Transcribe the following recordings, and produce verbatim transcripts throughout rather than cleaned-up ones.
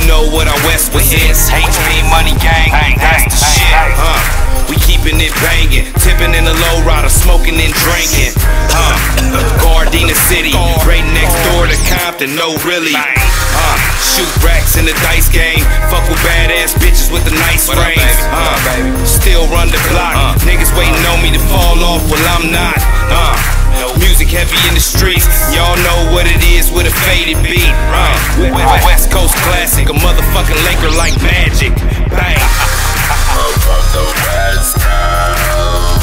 know what our West was is. H B Money Gang, that's the shit, huh? We keeping it banging, tipping in the low rider, smoking and drinking, huh? Gardena City, right next door to Compton, no really, huh? Shoot racks in the dice game, fuck with badass bitches with the nice frames, huh? Still run the block, niggas waiting on me to fall off, well I'm not, huh? Music heavy in the streets, y'all know what it is with a faded beat, huh? West Coast classic, a motherfucking Laker like Magic, bang. I'm from the West Coast.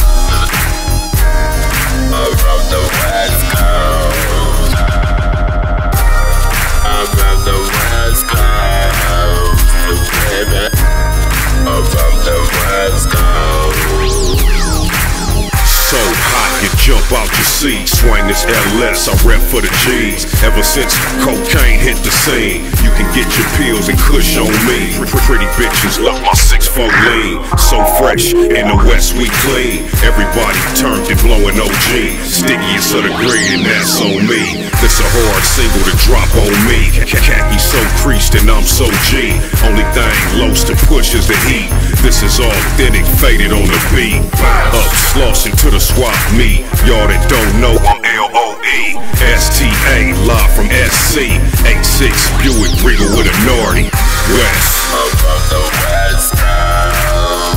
I'm from the West Coast. I'm from the West Coast, baby. I'm from the West Coast. So hot, you jump out your seat. Swing this L S, I rep for the G's. Ever since cocaine hit the scene, you can get your pills and kush on me. Pretty bitches love my six four lean. So fresh, in the West we clean. Everybody turned and blowing O G. Stickiest of the green, and that's on me. This a hard single to drop on me. Khaki so creased and I'm so G. Only thing lows to push is the heat. This is authentic, faded on the beat. Up, slossing to the swap meet. Y'all that don't know, I'm L O E S T A, live from S C. eight six Buick Regal with a Nordy. West. I'm from the West Coast.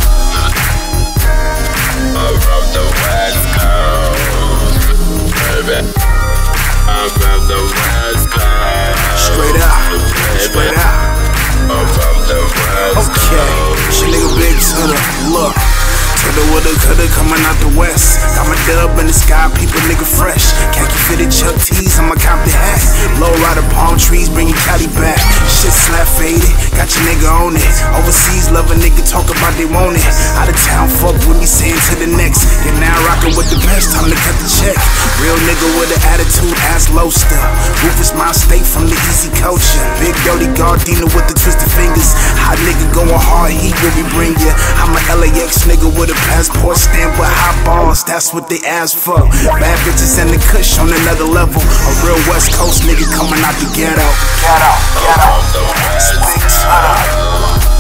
I'm from the West Coast, baby. I'm from the West Coast. Straight out, straight out. I'm from the West Coast. Okay, she nigga big to the look. Coulda, woulda, coulda, coming out the west. Got my dub in the sky, people nigga fresh. Khaki fitted Chuck T's, I'ma cop the hat. Low rider palm trees, bring your Cali back. Shit slap faded, got your nigga on it. Overseas, love a nigga, talk about they want it. Out of town, fuck with me, saying to the next. You're now rockin' with the best, time to cut the check. Real nigga with an attitude, ass low stuff. Rufus my state from the easy culture. Big dirty Gardena with the twisted fingers. Hot nigga going hard, heat will we bring ya. I'm a L A X nigga with a passport stamp with high balls, that's what they ask for. Bad bitches and the kush on another level. A real West Coast nigga coming out the ghetto. Ghetto, ghetto. Speak to them.